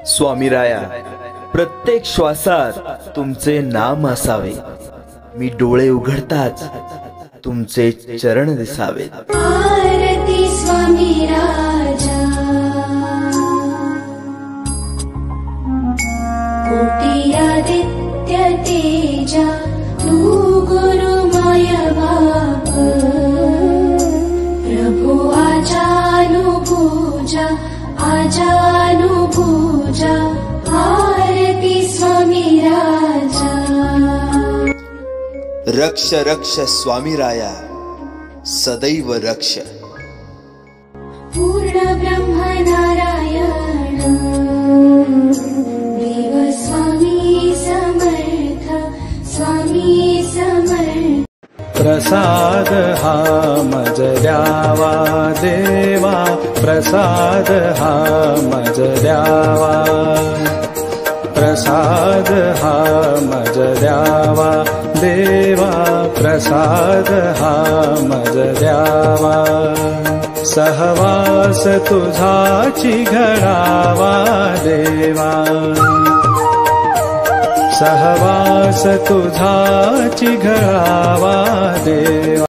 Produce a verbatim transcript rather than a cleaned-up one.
स्वामीराया, प्रत्येक श्वासात तुमचे नाम असावे, मी डोळे उघडताच तुमचे चरण दिसावे। आरती स्वामी राजा, कोटी आदित्य तेजा, तू गुरुमय बाप, प्रभु आजानुभुजा आजानुभुजा, आरती स्वामी राजा। रक्ष रक्ष स्वामीराया, सदैव रक्ष। पूर्ण ब्रह्म नारायण, देव स्वामी समर्थ, स्वामी समर्थ। प्रसाद हा मज द्यावा देवा, प्रसाद हा मज द्यावा, प्रसाद हा मज द्यावा देवा, प्रसाद हा मज द्यावा। सहवास तुझाची घडावा देवा, सहवास तुझाची घडावा देवा।